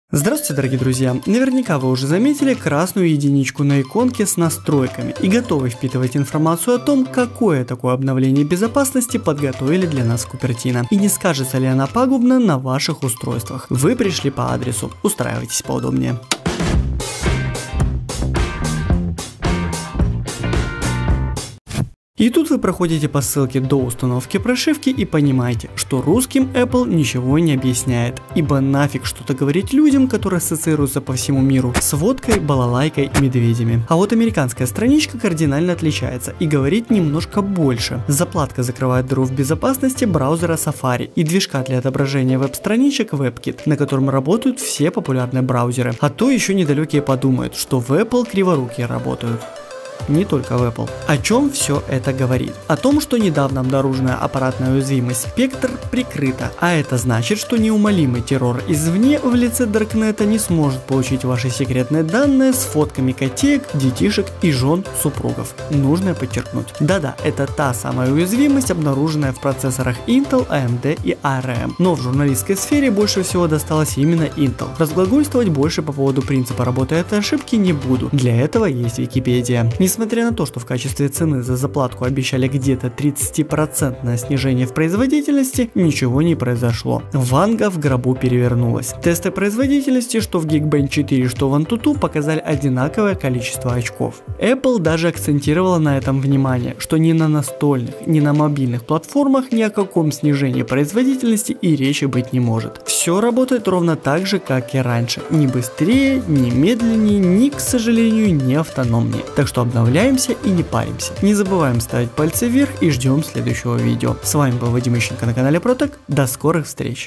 Здравствуйте, дорогие друзья! Наверняка вы уже заметили красную единичку на иконке с настройками и готовы впитывать информацию о том, какое такое обновление безопасности подготовили для нас в Cupertino. И не скажется ли она пагубно на ваших устройствах. Вы пришли по адресу, устраивайтесь поудобнее. И тут вы проходите по ссылке до установки прошивки и понимаете, что русским Apple ничего не объясняет, ибо нафиг что-то говорить людям, которые ассоциируются по всему миру с водкой, балалайкой и медведями. А вот американская страничка кардинально отличается и говорит немножко больше. Заплатка закрывает дыру в безопасности браузера Safari и движка для отображения веб-страничек WebKit, на котором работают все популярные браузеры. А то еще недалекие подумают, что в Apple криворукие работают. Не только в Apple. О чем все это говорит? О том, что недавно обнаруженная аппаратная уязвимость Spectre прикрыта, а это значит, что неумолимый террор извне в лице Даркнета не сможет получить ваши секретные данные с фотками котеек, детишек и жен супругов. Нужно подчеркнуть. Да-да, это та самая уязвимость, обнаруженная в процессорах Intel, AMD и ARM. Но в журналистской сфере больше всего досталось именно Intel. Разглагольствовать больше по поводу принципа работы этой ошибки не буду. Для этого есть Википедия. Несмотря на то, что в качестве цены за заплатку обещали где-то 30% снижение в производительности, ничего не произошло. Ванга в гробу перевернулась. Тесты производительности, что в Geekbench 4, что в Antutu, показали одинаковое количество очков. Apple даже акцентировала на этом внимание, что ни на настольных, ни на мобильных платформах ни о каком снижении производительности и речи быть не может. Все работает ровно так же, как и раньше. Ни быстрее, ни медленнее, ни, к сожалению, не автономнее. Так что обновляемся и не паримся. Не забываем ставить пальцы вверх и ждем следующего видео. С вами был Вадим Ищенко на канале Протек. До скорых встреч!